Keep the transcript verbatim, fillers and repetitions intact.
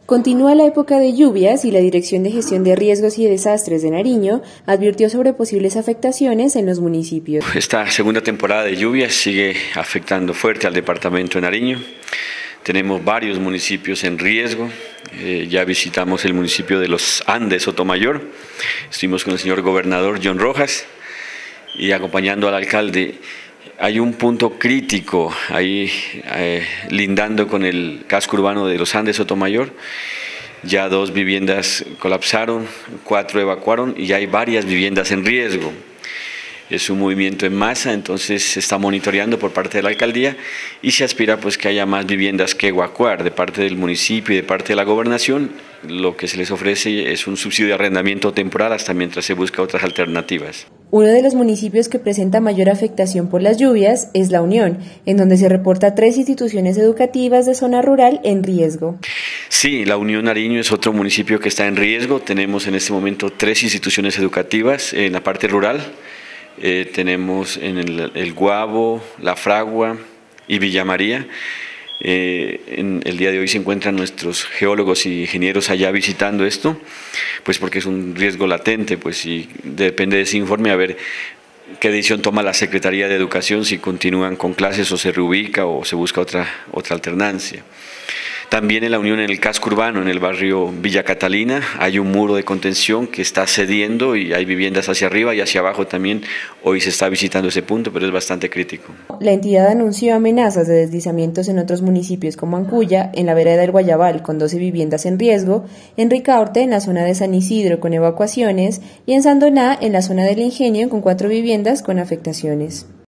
Continúa la época de lluvias y la Dirección de Gestión de Riesgos y Desastres de Nariño advirtió sobre posibles afectaciones en los municipios. Esta segunda temporada de lluvias sigue afectando fuerte al departamento de Nariño. Tenemos varios municipios en riesgo. Eh, ya visitamos el municipio de Los Andes, Sotomayor. Estuvimos con el señor gobernador John Rojas y acompañando al alcalde. Hay un punto crítico ahí eh, lindando con el casco urbano de Los Andes, Sotomayor. Ya dos viviendas colapsaron, cuatro evacuaron y ya hay varias viviendas en riesgo. Es un movimiento en masa, entonces se está monitoreando por parte de la alcaldía y se aspira pues que haya más viviendas que evacuar de parte del municipio y de parte de la gobernación. Lo que se les ofrece es un subsidio de arrendamiento temporal hasta mientras se busca otras alternativas. Uno de los municipios que presenta mayor afectación por las lluvias es La Unión, en donde se reporta tres instituciones educativas de zona rural en riesgo. Sí, La Unión Nariño es otro municipio que está en riesgo. Tenemos en este momento tres instituciones educativas en la parte rural. Eh, tenemos en el, el Guabo, La Fragua y Villa María. Eh, en el día de hoy se encuentran nuestros geólogos y ingenieros allá visitando esto, pues porque es un riesgo latente, pues y depende de ese informe a ver qué decisión toma la Secretaría de Educación, si continúan con clases o se reubica o se busca otra, otra alternancia. También en La Unión, en el casco urbano, en el barrio Villa Catalina, hay un muro de contención que está cediendo y hay viviendas hacia arriba y hacia abajo también. Hoy se está visitando ese punto, pero es bastante crítico. La entidad anunció amenazas de deslizamientos en otros municipios como Ancuya, en la vereda del Guayabal, con doce viviendas en riesgo, en Ricaurte, en la zona de San Isidro, con evacuaciones, y en Sandoná, en la zona del Ingenio, con cuatro viviendas con afectaciones.